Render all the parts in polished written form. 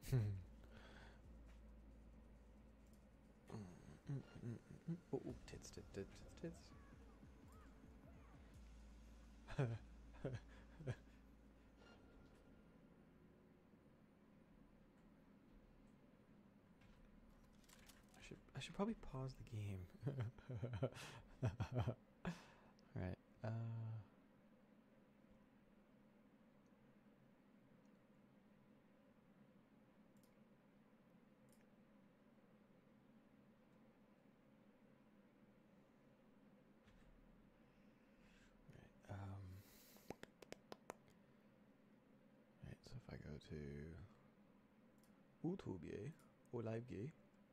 Oh, tits, tits, tits, tits. I should probably pause the game. Alright, right, so if I go to YouTube or Live Gay.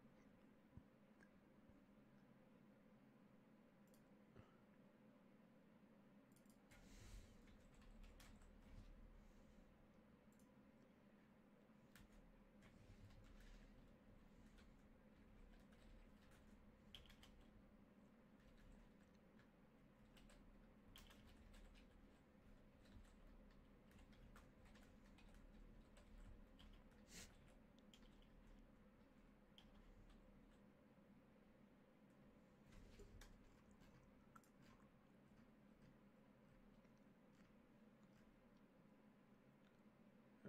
Oh.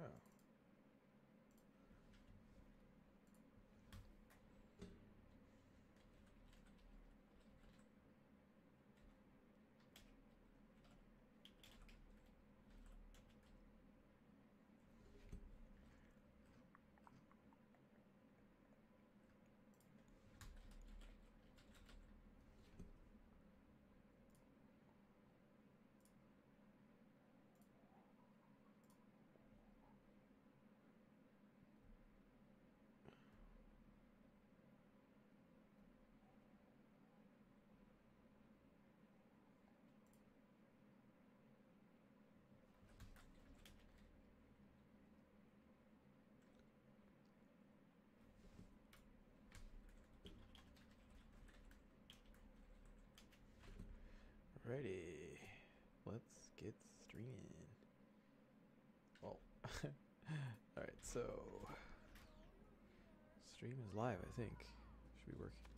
Alrighty, let's get streaming. Well, alright, so stream is live, I think. Should be working.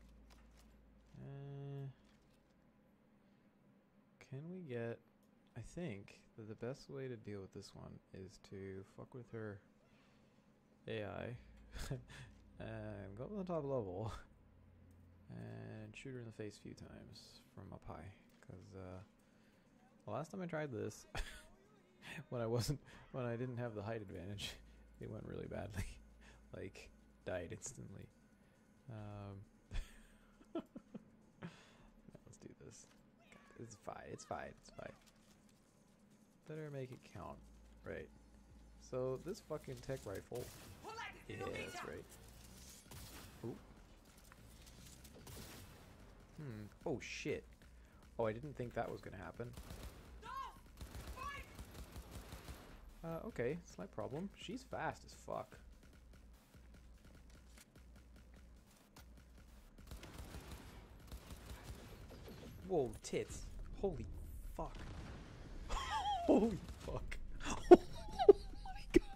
Can we get... I think that the best way to deal with this one is to fuck with her AI and go up to the top level and shoot her in the face a few times from up high. Because the last time I tried this, when I didn't have the height advantage, it went really badly. Like, died instantly. Let's do this. It's fine. It's fine. It's fine. Better make it count, right? So this fucking tech rifle. Yeah, that's right. Ooh. Oh shit. Oh, I didn't think that was gonna happen. Okay, slight problem. She's fast as fuck. Whoa, tits. Holy fuck. Holy fuck. Oh my god.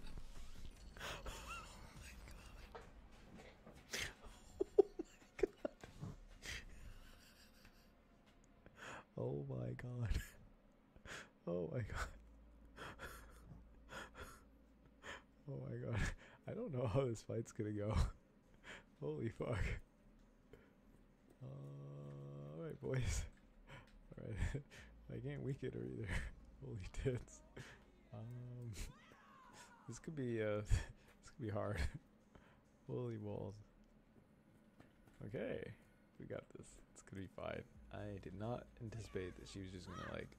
Oh my god. Oh my god. Oh my god. Oh my god. I don't know how this fight's gonna go. Holy fuck. Alright, boys. Alright. I can't weaken her either. Holy tits. This could be hard. Holy balls. Okay. We got this. It's gonna be fine. I did not anticipate that she was just gonna like...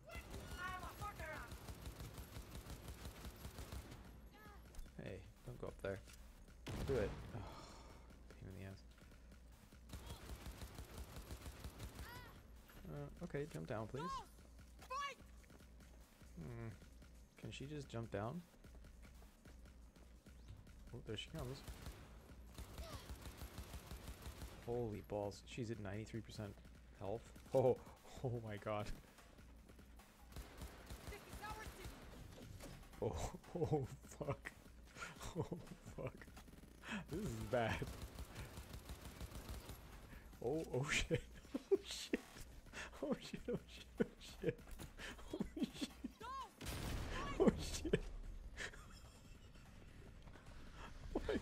Hey, don't go up there. Don't do it. Oh, pain in the ass. Okay, jump down, please. Can she just jump down? Oh, there she comes. Holy balls. She's at 93% health. Oh, oh my god. Oh, oh, fuck. Oh, fuck. This is bad. Oh, oh shit. Oh shit. Oh shit, oh shit, oh shit. Oh shit. Oh shit. Oh my,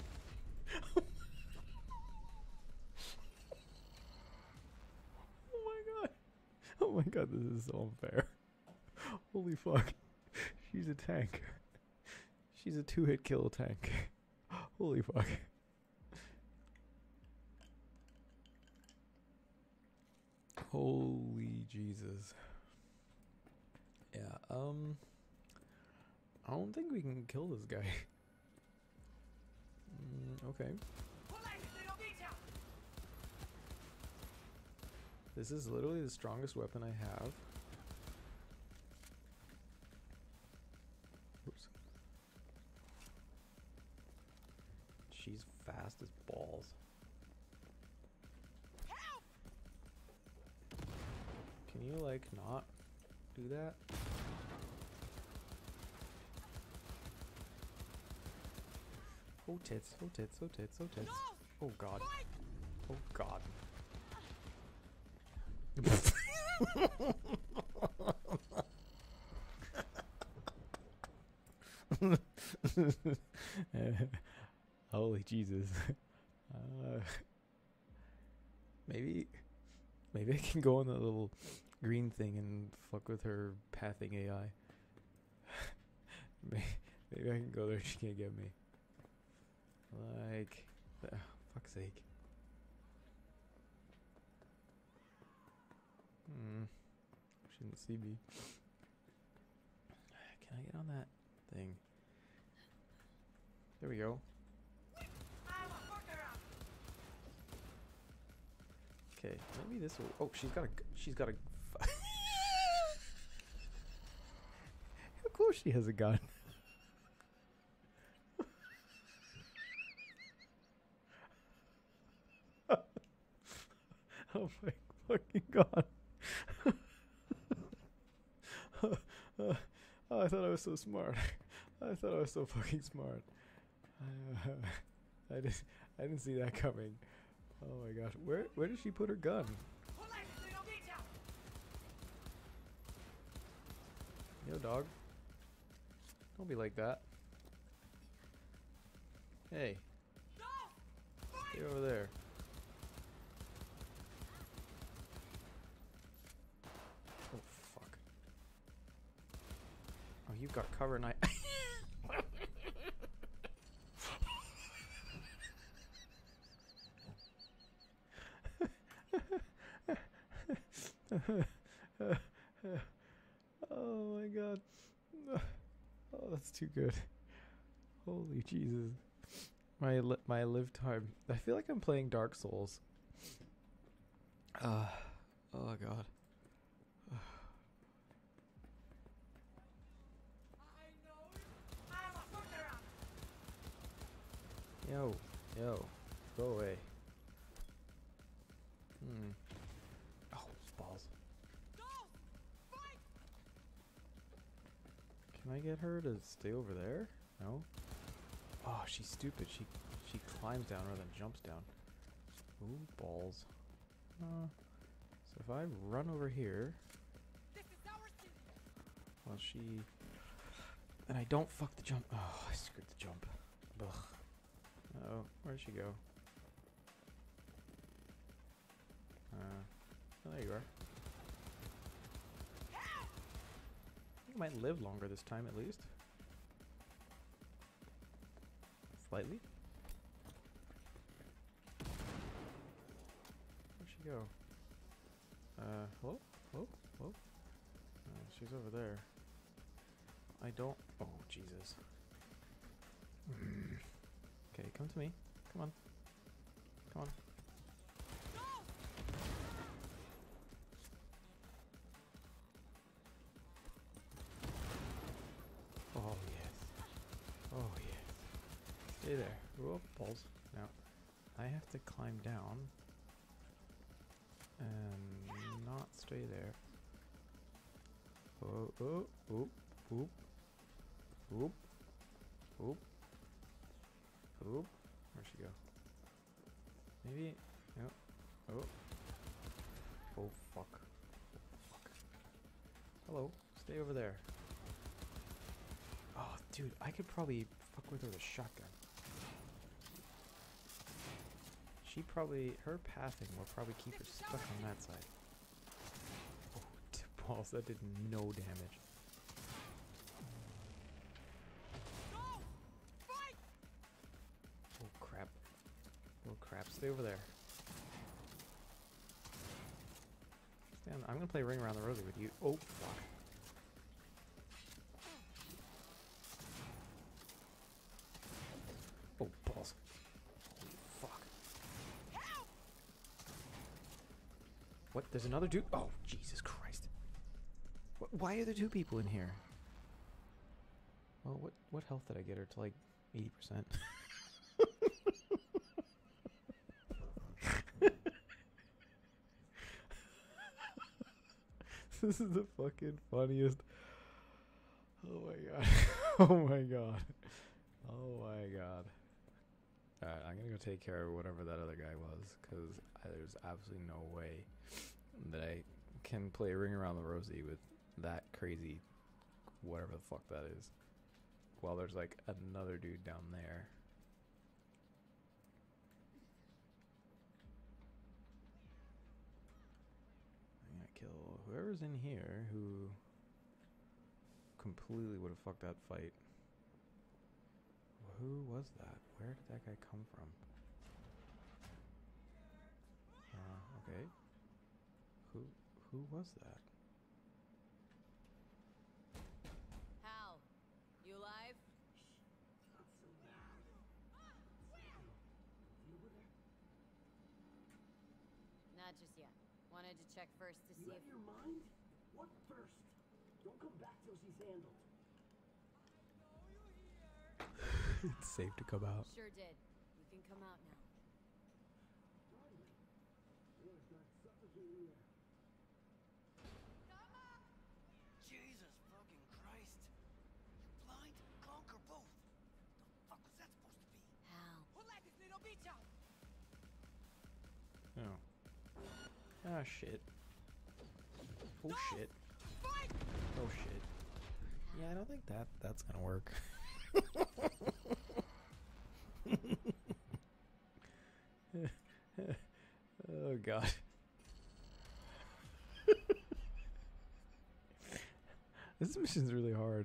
oh my god. Oh my god, this is so unfair. Holy fuck. She's a tank. She's a 2-hit kill tank. Holy fuck. Holy Jesus. Yeah, I don't think we can kill this guy. Okay. This is literally the strongest weapon I have. Oops. She's fast as balls. Can you, like, not do that? Oh tits, oh tits, oh tits, oh tits. Oh god. Oh god. Holy Jesus. Maybe I can go on that little green thing and fuck with her pathing AI. Maybe I can go there and she can't get me. Like, fuck's sake. Shouldn't see me. Can I get on that thing? There we go. Okay, maybe this will. Oh, she's got a. Of course she has a gun. Oh my fucking god. Oh, I thought I was so smart. I thought I was so fucking smart. I didn't see that coming. Oh my gosh. Where did she put her gun? Yo, dog. Don't be like that. Hey. Get over there. Oh, fuck. Oh, you've got cover and I... Oh my god. Oh, that's too good. Holy Jesus. My live time. I feel like I'm playing Dark Souls. Oh god. Yo, go away. Oh, balls. Can I get her to stay over there? No? Oh, she's stupid. She climbs down rather than jumps down. Ooh, balls. So if I run over here, well, and I don't fuck the jump. Oh, I screwed the jump. Ugh. Oh, where'd she go? Oh, there you are. I think I might live longer this time, at least. Slightly. Where'd she go? Hello? Hello? Hello? She's over there. I don't... Oh, Jesus. Okay, come to me. Come on. Come on. Oh, yes. Oh, yes. Stay there. Whoa, balls. Now, I have to climb down and not stay there. Oh, oh, oop, oop, oop, oop, oop. Where'd she go? Maybe. No. Oh. Oh fuck. Oh, fuck. Hello. Stay over there. Oh, dude, I could probably fuck with her with a shotgun. She probably, her pathing will probably keep her stuck on that side. Oh, balls, that did no damage. Oh crap. Oh crap, stay over there. Stand, I'm gonna play Ring Around the Rosie with you. Oh fuck. Oh balls. Holy fuck. What? There's another dude? Oh, Jesus Christ. Why are there two people in here? Well, what health did I get her to, like, 80%? This is the fucking funniest. Oh my god. Oh my god. Oh my god. Alright, I'm gonna go take care of whatever that other guy was, because there's absolutely no way that I can play Ring Around the Rosie with that crazy whatever the fuck that is. While there's like another dude down there. I'm gonna kill whoever's in here who completely would have fucked that fight. Who was that? Where did that guy come from? Okay. Who was that? Hal, you alive? Not so loud. Deal with her? Not just yet. Wanted to check first to see You if... out of your mind? What first? Don't come back till she's handled. It's safe to come out. Sure did. You can come out now. Finally. We're gonna start suffocating there. Jesus fucking Christ. You blind? Conquer both. The fuck was that supposed to be? Hal. Oh. Ah, shit. Oh, shit. Oh, shit. Yeah, I don't think that's gonna work. Oh, God. This mission's really hard.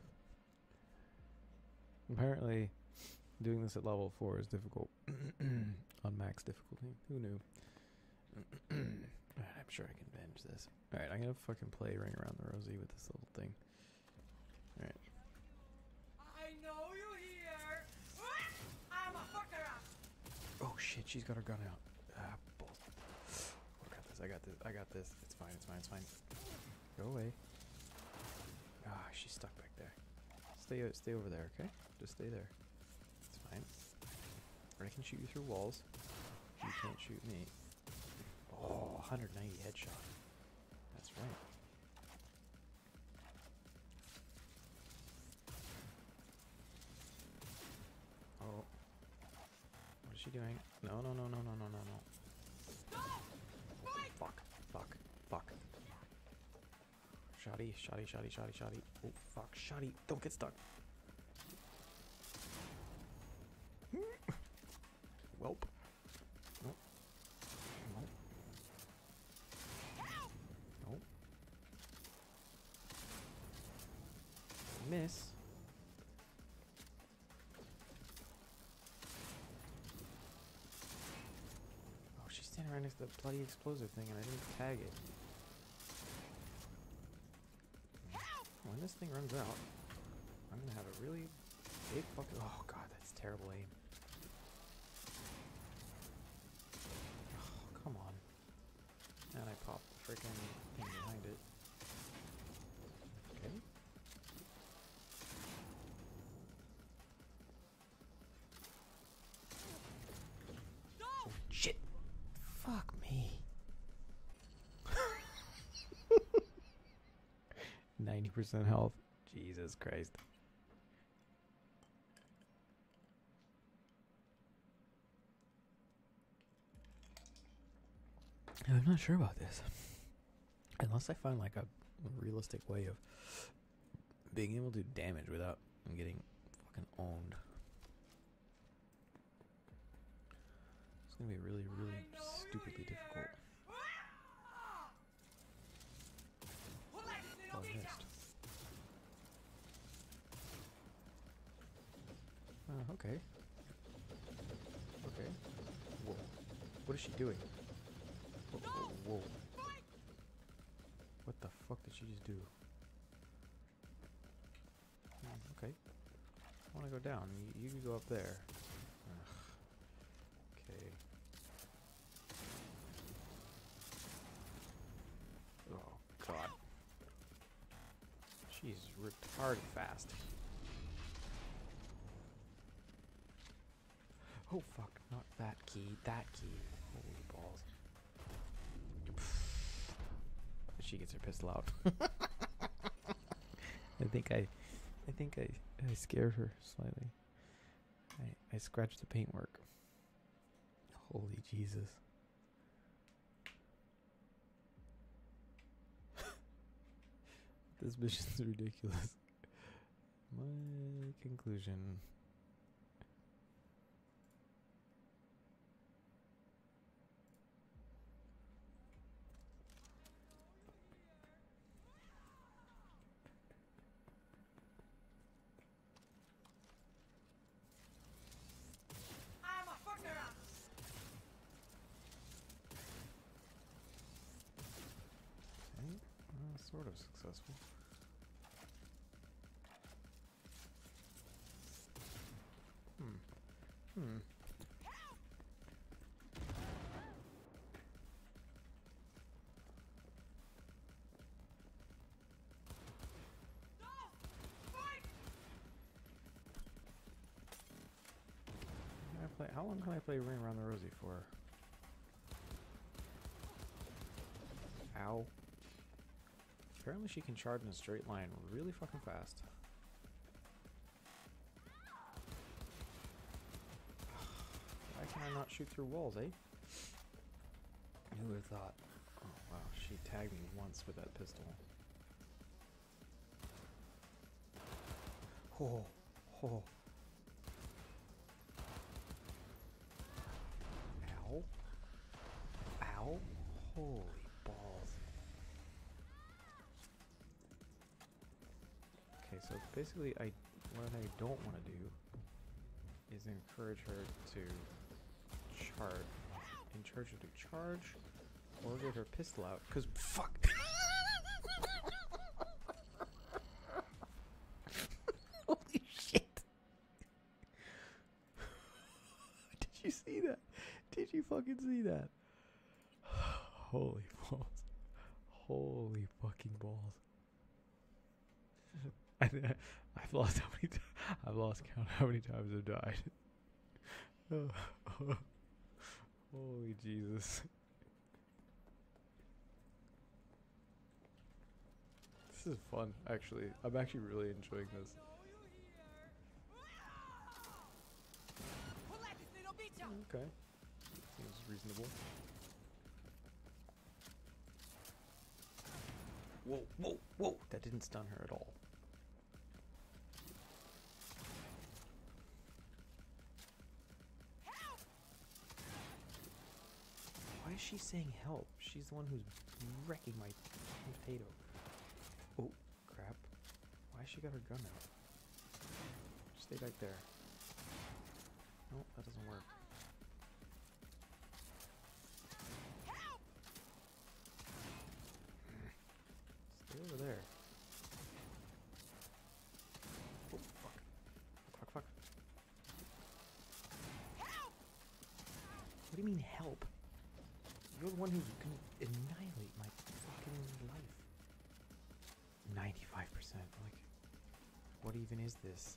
Apparently, doing this at level 4 is difficult. On max difficulty. Who knew? Alright, I'm sure I can binge this. Alright, I'm gonna fucking play Ring Around the Rosie with this little thing. Alright. I know you here. I'm a fucker up. Oh shit, she's got her gun out. Ah, balls. I got this, I got this, I got this. It's fine, it's fine, it's fine. Go away. Ah, she's stuck back there. Stay over there, okay? Just stay there. It's fine. I can shoot you through walls. You can't shoot me. Oh, 190 headshot. That's right. Oh. What is she doing? No, no, no, no, no, no, no, no. Fuck, fuck, fuck. Shoddy, shoddy, shoddy, shoddy, shoddy. Oh, fuck, shoddy. Don't get stuck. Welp. Nope. Nope. Nope. Miss. Oh, she's standing right next to the bloody explosive thing and I didn't tag it. When this thing runs out, I'm gonna have a really big fucking... Oh god, that's terrible aim. Oh, come on. And I popped the freaking thing behind it. Okay. Oh, shit! Fuck me. 90% health. Jesus Christ. I'm not sure about this. Unless I find like a realistic way of being able to do damage without getting fucking owned. It's gonna be really, really stupidly difficult. Oh, I missed. Okay. Okay. Whoa. What is she doing? Whoa, whoa, whoa. What the fuck did she just do? Okay. I want to go down. You can go up there. Ugh. Okay. Oh, God. She's retarded fast. Oh, fuck. Not that key. That key. Holy balls. She gets her pistol out. I think I scared her slightly. I scratched the paintwork. Holy Jesus. This mission's ridiculous. My conclusion. Sort of successful. How long can I play Ring Around the Rosie for? Ow. Apparently she can charge in a straight line really fucking fast. Why can I not shoot through walls, eh? Who would have thought? Oh wow, she tagged me once with that pistol. Oh, oh. Ow. Ow. Holy balls. Okay, so basically what I don't want to do is encourage her to encourage her to charge or get her pistol out, because fuck. Holy shit. Did you see that? Did you fucking see that? Holy balls. Holy fucking balls. I've lost I've lost count how many times I've died. Holy Jesus. This is fun, actually. I'm actually really enjoying this. Okay. Seems reasonable. Whoa, whoa, whoa! That didn't stun her at all. Why is she saying help? She's the one who's wrecking my potato. Oh, crap. Why has she got her gun out? Stay back there. Nope, that doesn't work. Stay over there. Oh, fuck. Fuck, fuck. What do you mean help? You're the one who's gonna annihilate my fucking life. 95%. Like, what even is this?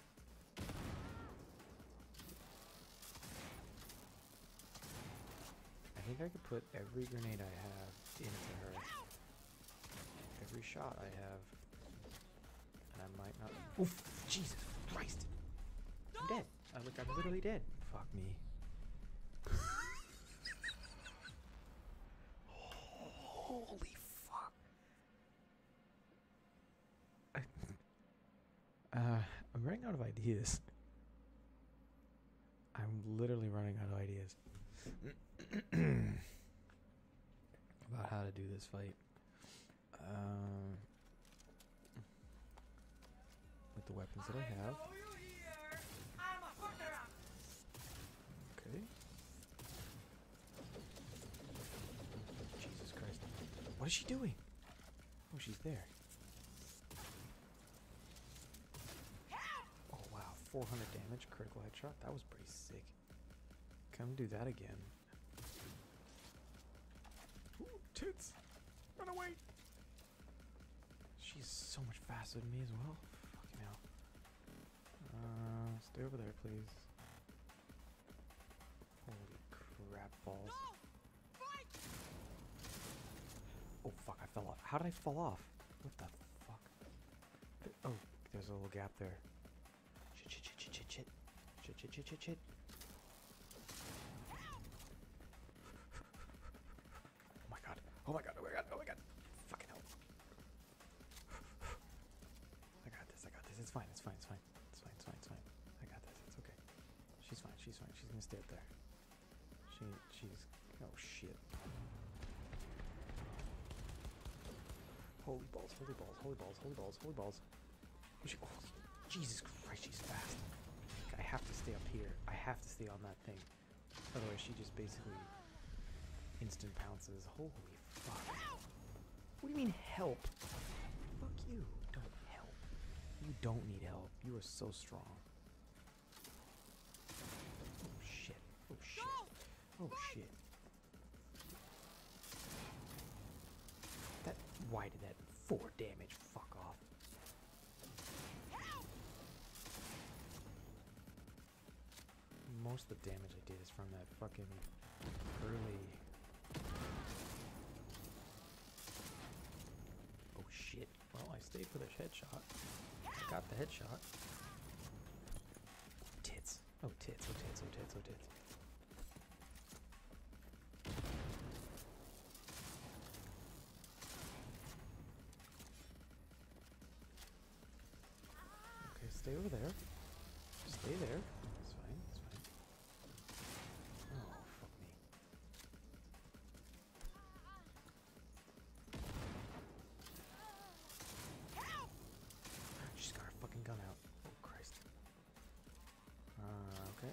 I think I could put every grenade I have into her. Every shot I have. And I might not. Oof! Jesus Christ! I'm dead. I'm literally dead. Fuck me. Holy fuck. I'm running out of ideas. I'm literally running out of ideas about how to do this fight. With the weapons that I have. Okay. Jesus Christ. What is she doing? Oh, she's there. Oh, wow. 400 damage, critical headshot. That was pretty sick. Come do that again. Ooh, tits! Run away! She's so much faster than me as well. Fucking hell. Stay over there, please. Holy crap balls. Oh fuck, I fell off. How did I fall off? What the fuck? Oh, there's a little gap there. Shit, shit, shit, shit, shit, shit. Shit, shit, shit, shit, shit. Oh my god. Oh my god, oh my god, oh my god. Fucking hell. I got this, I got this. It's fine, it's fine, it's fine. It's fine, it's fine, it's fine. I got this, it's okay. She's fine, she's fine. She's gonna stay up there. She's... Oh shit. Holy balls, holy balls, holy balls, holy balls, holy balls. Oh, Jesus Christ, she's fast. I have to stay up here. I have to stay on that thing. Otherwise she just basically instant pounces. Holy fuck. What do you mean help? Fuck you. Don't help. You don't need help. You are so strong. Oh shit. Oh shit. Oh shit. That, why did that 4 damage? Fuck off. Most of the damage I did is from that fucking early... Oh shit. Well, I stayed for the headshot. I got the headshot. Tits. Oh tits, oh tits, oh tits, oh tits. Okay, stay over there. Stay there. It's fine, it's fine. Oh, fuck me. She's got her fucking gun out. Oh, Christ. Okay.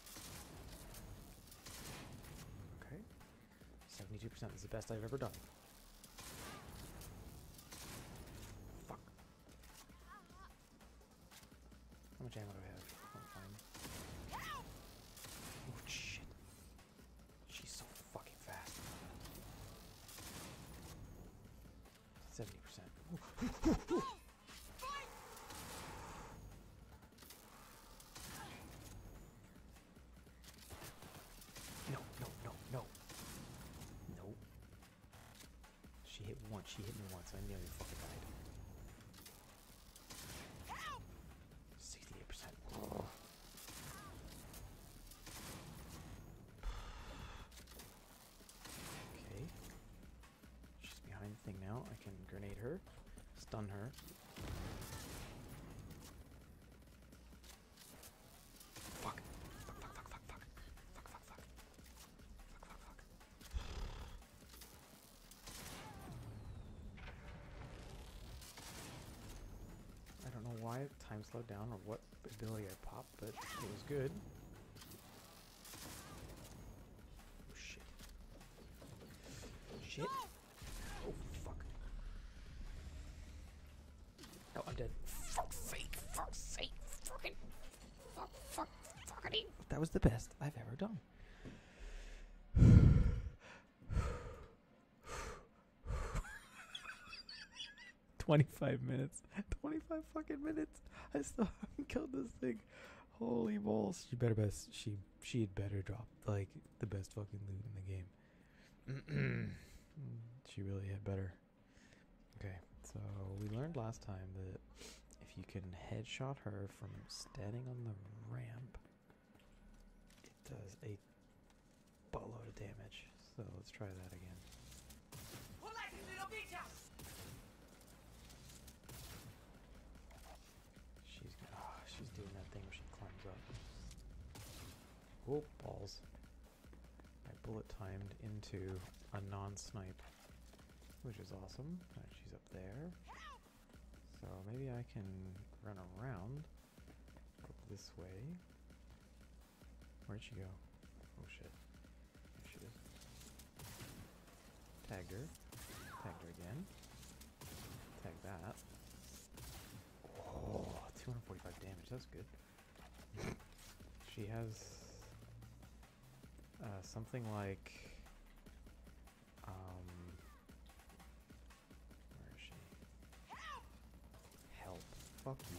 Okay. 72%. This is the best I've ever done. Fuck. How much ammo do I have? Oh, fine. Oh, shit. She's so fucking fast. 70%. No, no, no, no. No. She hit once. She hit me once. I nearly fucking died. 68%. Oh. Okay. She's behind the thing now. I can grenade her. Stun her. Fuck. Fuck, fuck, fuck, fuck, fuck. Fuck, fuck, fuck. Fuck, fuck, fuck. I don't know why time slowed down or what ability I popped, but it was good. Oh shit. Shit. Oh fuck. No, I'm dead. Fuck's sake. Fuck's sake. Fucking. Fuck. Fuckity. That was the best I've ever done. 25 minutes. 25 fucking minutes. I still haven't killed this thing. Holy balls. She had better drop like the best fucking loot in the game. She really had better. Okay, so we learned last time that if you can headshot her from standing on the ramp, it does a buttload of damage. So let's try that again. She's doing that thing where she climbs up. Oh, balls. I bullet timed into a non-snipe, which is awesome. Alright, she's up there. So maybe I can run around. Go this way. Where'd she go? Oh shit. There she is. Tagged her. Tagged her again. Tag that. Oh, 245 damage. That's good. She has something like where is she? Help. Fuck you.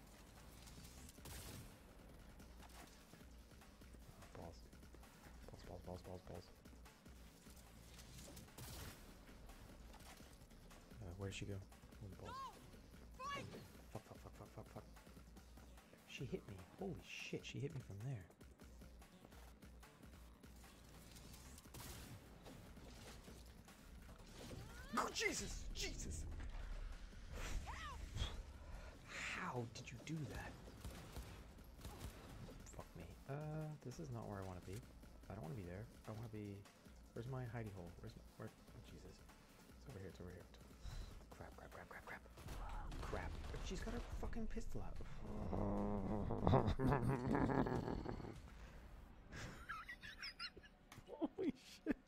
Oh, balls. Balls. Where'd she go? Oh, the balls. Fuck. She hit me. Holy shit, she hit me from there. Oh, Jesus! How did you do that? Fuck me. This is not where I want to be. I don't want to be there. I want to be... Where's my hidey hole? Where? Oh, Jesus. It's over here. Crap. She's got her fucking pistol out. Holy shit.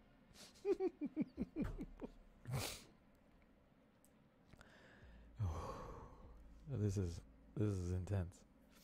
This is intense.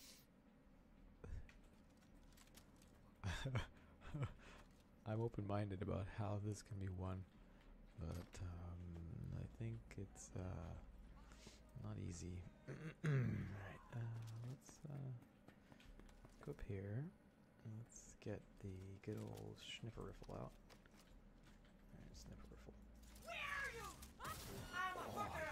I'm open-minded about how this can be won, but I think it's not easy. Alright, let's go up here. Let's get the good old Schnipperiffle out. Alright, Schnipperiffle. Where are you? I'm a fucker.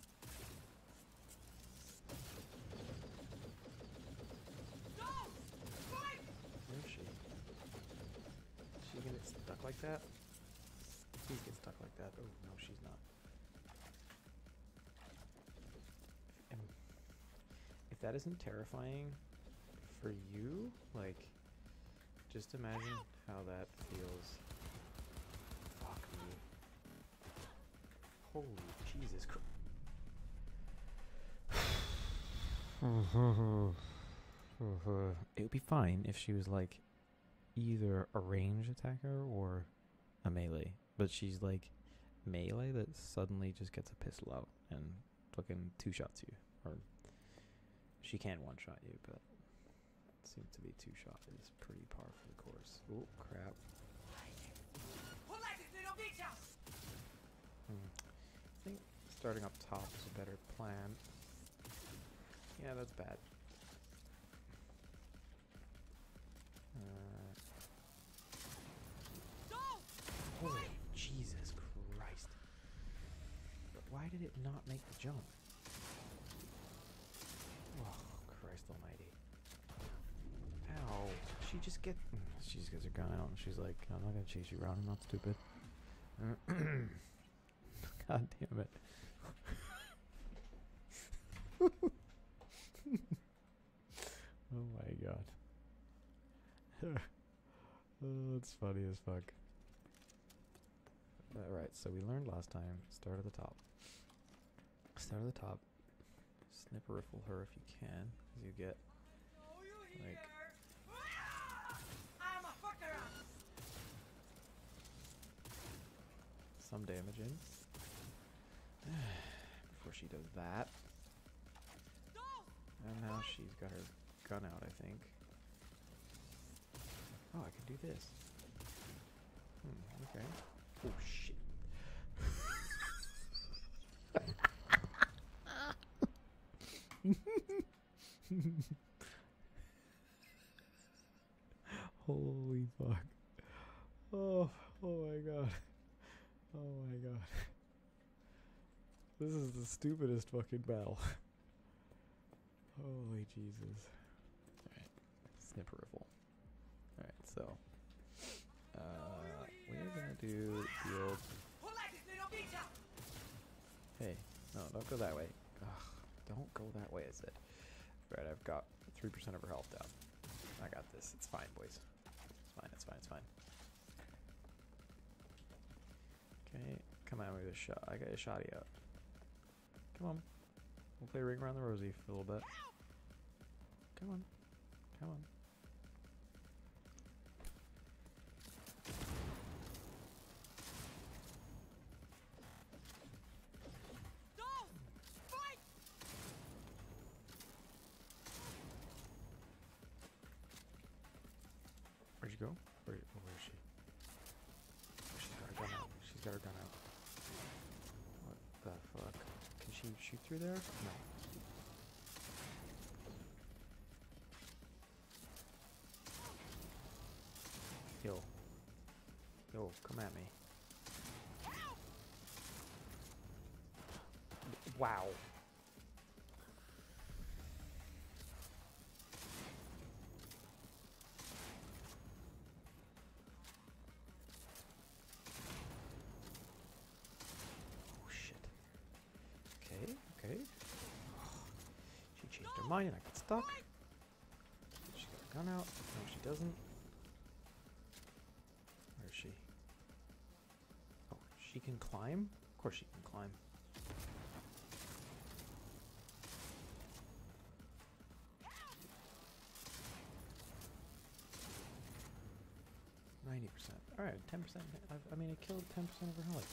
Where is she? Is she gonna get stuck like that? Please get stuck like that. Oh, no, she's not. If that isn't terrifying for you, like, just imagine how that feels. Fuck me. Holy Jesus Christ. It would be fine if she was like either a range attacker or a melee, but she's like melee that suddenly just gets a pistol out and fucking two-shots you, or she can one-shot you, but it seems to be two-shot is pretty par for the course. Oh crap. I think starting up top is a better plan. Yeah, that's bad. Holy Jesus Christ. But why did it not make the jump? Oh, Christ almighty. Ow. She just gets her gun out and she's like, I'm not gonna chase you around, I'm not stupid. God damn it. Oh my god. Oh, it's funny as fuck. Alright, so we learned last time, start at the top. Start at the top. Snipperiffle her if you can, because you get, like... I'm a fucker. some damage in. Before she does that. And now she's got her gun out, I think. Oh, I can do this. Okay. Oh, shit. Holy fuck. Oh my god. Oh my god. This is the stupidest fucking battle. Holy Jesus. Alright. Snipperiffle. Alright, so. We're gonna do the old No, don't go that way. Ugh, don't go that way, I said. Right, I've got 3% of her health down. I got this. It's fine, boys. It's fine, it's fine, it's fine. Okay, come on with a shot. I got a shotty out. Come on. We'll play Ring Around the Rosie for a little bit. Come on. Come on. Where'd you go? Where is she? She's got her gun out. She's got her gun out. What the fuck? Can she shoot through there? No. Yo. Yo, come at me. Wow. Oh shit. Okay, okay. She changed her mind and I got stuck. She got her gun out. No, she doesn't. Where is she? Oh, she can climb? Of course she can climb. Alright, 10%. I mean, I killed 10% of her health.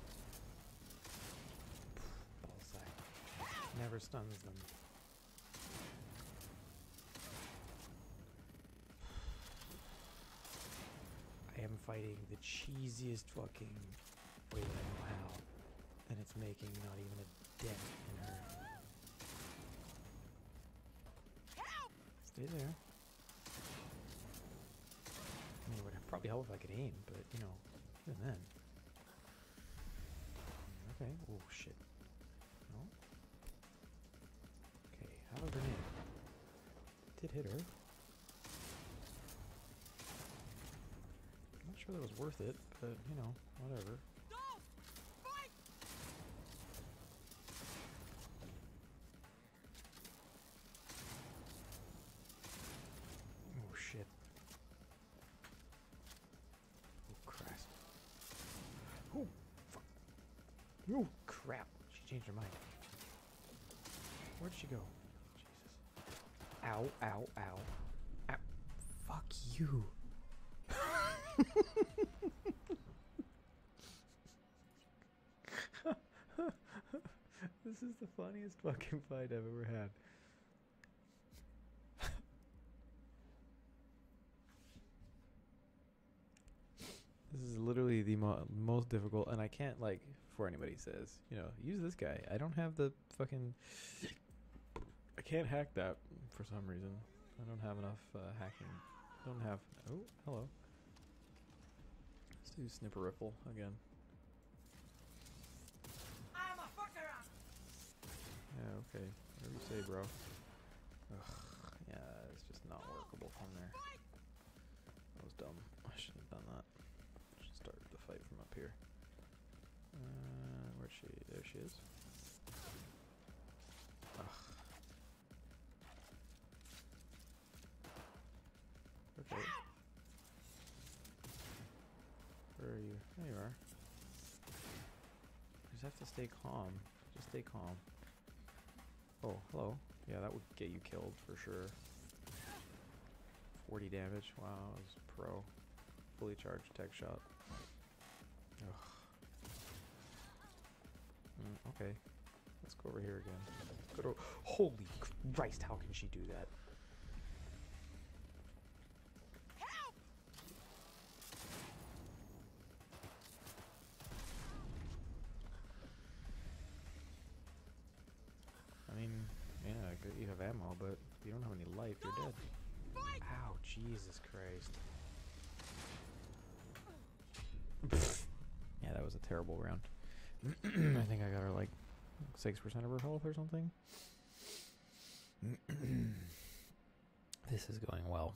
Bullseye. Never stuns them. I am fighting the cheesiest fucking way that I know how. And it's making not even a dent in her. Stay there. I mean, it would probably help if I could aim, but, you know, even then. Okay, oh shit. No? Okay, how a grenade? Did hit her. I'm not sure that was worth it, but, you know, whatever. Oh shit. Oh, fuck. Oh, crap. She changed her mind. Where'd she go? Jesus. Ow, ow, ow. Ow. Fuck you. This is the funniest fucking fight I've ever had. This is literally the most difficult, and I can't, like, before anybody says, you know, use this guy. I don't have the fucking... I can't hack that for some reason. I don't have enough hacking. Don't have... Oh, hello. Let's do Snipper Riffle again. I'm a fucker! Yeah, okay. Whatever you say, bro. Ugh, yeah, it's just not workable from there. That was dumb. I shouldn't have done that. Start the fight from up here. Where's she? There she is. Ugh. Okay. Where are you? There you are. You just have to stay calm. Just stay calm. Oh, hello. Yeah, that would get you killed for sure. 40 damage. Wow, that was pro. Fully charged tech shot. Ugh. Okay. Let's go over here again. Go to... Holy Christ, how can she do that? Help! I mean, yeah, good you have ammo, but if you don't have any life, you're dead. Ow, Jesus Christ. Yeah, that was a terrible round. I think I got her like 6% of her health or something. This is going well.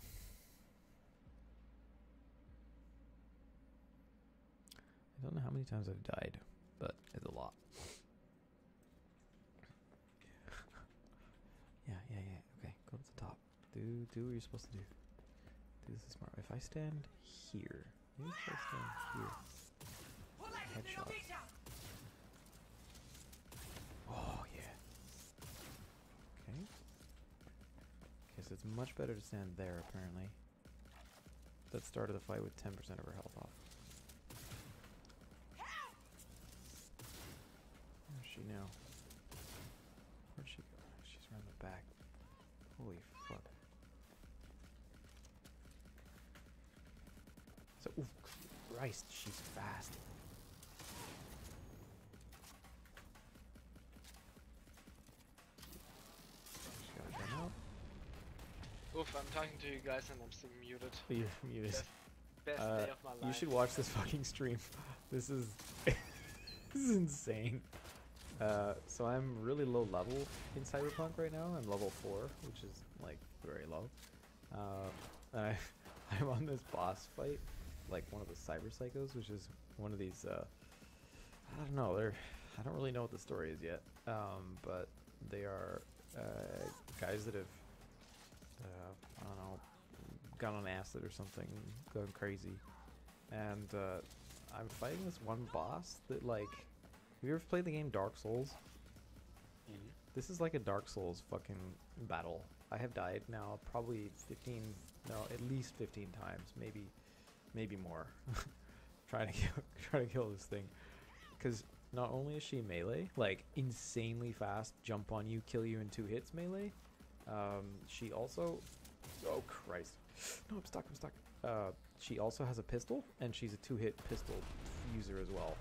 I don't know how many times I've died, but it's a lot. do what you're supposed to do. Do this smart. If I stand here, maybe if I stand here. Headshot. Oh yeah. Okay. Okay, so it's much better to stand there apparently. That started the fight with 10% of her health off. Where's she now? Where'd she go? She's around the back. Holy fuck. So, ooh, Christ, she's fast. She got a gun out. Oof, I'm talking to you guys and I'm still muted. You're muted. Best day of my life. You should watch this fucking stream. This is this is insane. So I'm really low level in Cyberpunk right now. I'm level 4, which is like very low. And I'm on this boss fight, like one of the cyber psychos, which is one of these. I don't know. I don't really know what the story is yet. But they are guys that have I don't know, gone on acid or something, gone crazy, and I'm fighting this one boss that, like, have you ever played the game Dark Souls? This is like a Dark Souls fucking battle. I have died now probably 15, no, at least 15 times, maybe more, trying to kill this thing, because not only is she melee, like insanely fast, jump on you, kill you in 2 hits melee. She also, oh Christ, no, I'm stuck. She also has a pistol, and she's a 2-hit pistol user as well.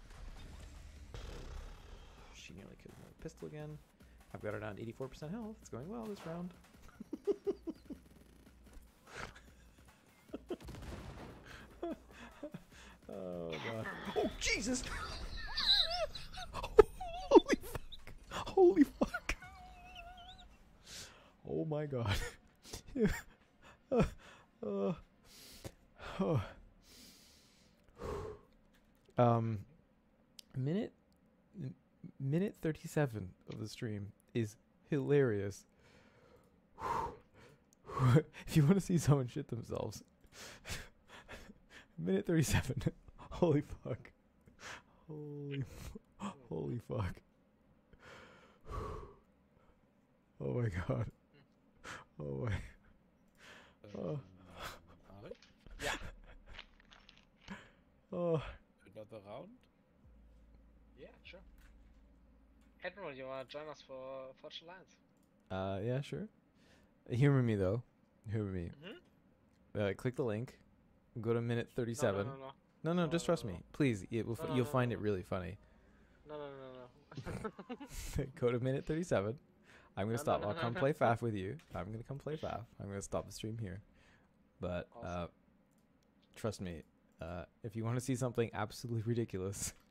She nearly killed me with a pistol again. I've got her down to 84% health. It's going well this round. Oh god. Oh Jesus! Holy fuck! Holy fuck! Oh my god. Minute 37 of the stream is hilarious. If you want to see someone shit themselves, minute 37. Holy fuck. Holy fuck. Oh my god. Oh my. Oh. Alex? Yeah. Another round? Yeah, sure. Admiral, you wanna join us for Forge Alliance? Yeah, sure. Humor me though. Humor me. Click the link. Go to minute 37. No, just trust me. Please, you'll find it really funny. No. Go to minute 37. I'm gonna stop. I'll come play FAF with you. I'm gonna come play FAF. I'm gonna stop the stream here. But Awesome. trust me, if you want to see something absolutely ridiculous,